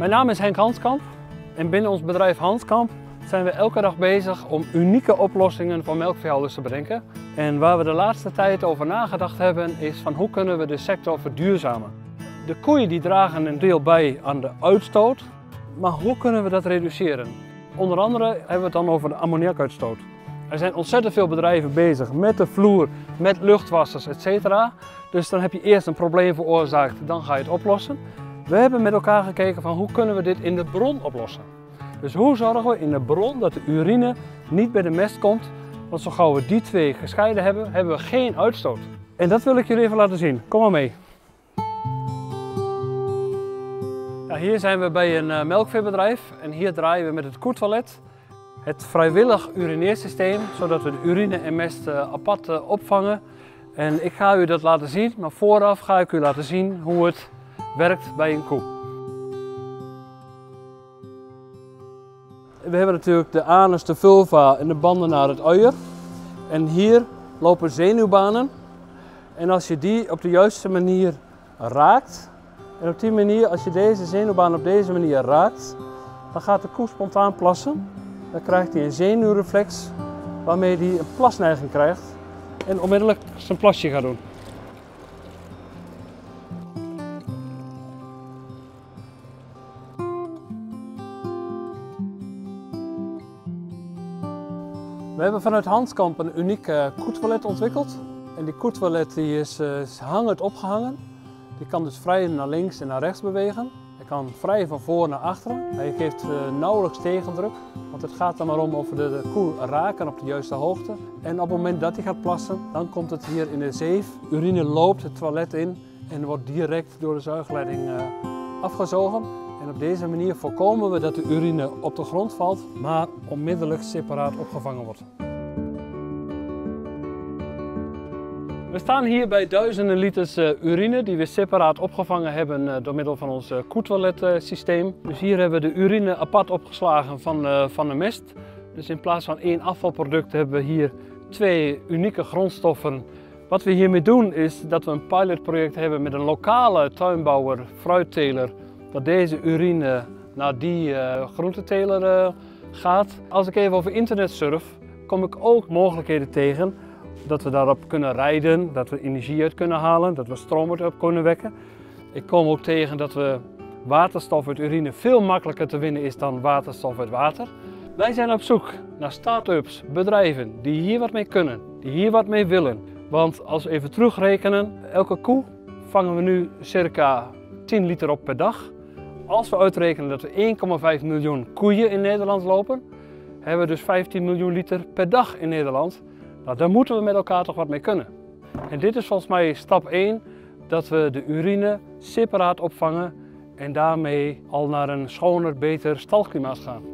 Mijn naam is Henk Hanskamp en binnen ons bedrijf Hanskamp zijn we elke dag bezig om unieke oplossingen voor melkveehouders te bedenken. En waar we de laatste tijd over nagedacht hebben is van hoe kunnen we de sector verduurzamen. De koeien die dragen een deel bij aan de uitstoot, maar hoe kunnen we dat reduceren? Onder andere hebben we het dan over de ammoniakuitstoot. Er zijn ontzettend veel bedrijven bezig met de vloer, met luchtwassers, etc. Dus dan heb je eerst een probleem veroorzaakt, dan ga je het oplossen. We hebben met elkaar gekeken van hoe kunnen we dit in de bron oplossen. Dus hoe zorgen we in de bron dat de urine niet bij de mest komt, want zo gauw we die twee gescheiden hebben, hebben we geen uitstoot. En dat wil ik jullie even laten zien. Kom maar mee. Ja, hier zijn we bij een melkveebedrijf en hier draaien we met het koetoilet het vrijwillig urineersysteem, zodat we de urine en mest apart opvangen. En ik ga u dat laten zien, maar vooraf ga ik u laten zien hoe het werkt bij een koe. We hebben natuurlijk de anus, de vulva en de banden naar het uier. En hier lopen zenuwbanen. En als je die op de juiste manier raakt, en op die manier, als je deze zenuwbaan op deze manier raakt, dan gaat de koe spontaan plassen. Dan krijgt hij een zenuwreflex waarmee hij een plasneiging krijgt en onmiddellijk zijn plasje gaat doen. We hebben vanuit Hanskamp een uniek koetoilet ontwikkeld. En die koetoilet is hangend opgehangen. Die kan dus vrij naar links en naar rechts bewegen. Hij kan vrij van voor naar achteren. Hij geeft nauwelijks tegendruk, want het gaat er maar om of we de koe raken op de juiste hoogte. En op het moment dat hij gaat plassen, dan komt het hier in de zeef. Urine loopt het toilet in en wordt direct door de zuigleiding afgezogen. En op deze manier voorkomen we dat de urine op de grond valt, maar onmiddellijk separaat opgevangen wordt. We staan hier bij duizenden liters urine die we separaat opgevangen hebben door middel van ons koetoiletsysteem. Dus hier hebben we de urine apart opgeslagen van de mest. Dus in plaats van één afvalproduct hebben we hier twee unieke grondstoffen. Wat we hiermee doen is dat we een pilotproject hebben met een lokale tuinbouwer, fruitteler, dat deze urine naar die groenteteler gaat. Als ik even over internet surf, kom ik ook mogelijkheden tegen dat we daarop kunnen rijden, dat we energie uit kunnen halen, dat we stroom uit kunnen wekken. Ik kom ook tegen dat we waterstof uit urine veel makkelijker te winnen is dan waterstof uit water. Wij zijn op zoek naar start-ups, bedrijven die hier wat mee kunnen, die hier wat mee willen. Want als we even terugrekenen, elke koe vangen we nu circa 10 liter op per dag. Als we uitrekenen dat we 1,5 miljoen koeien in Nederland lopen, hebben we dus 15 miljoen liter per dag in Nederland. Nou, daar moeten we met elkaar toch wat mee kunnen. En dit is volgens mij stap 1, dat we de urine separaat opvangen en daarmee al naar een schoner, beter stalklimaat gaan.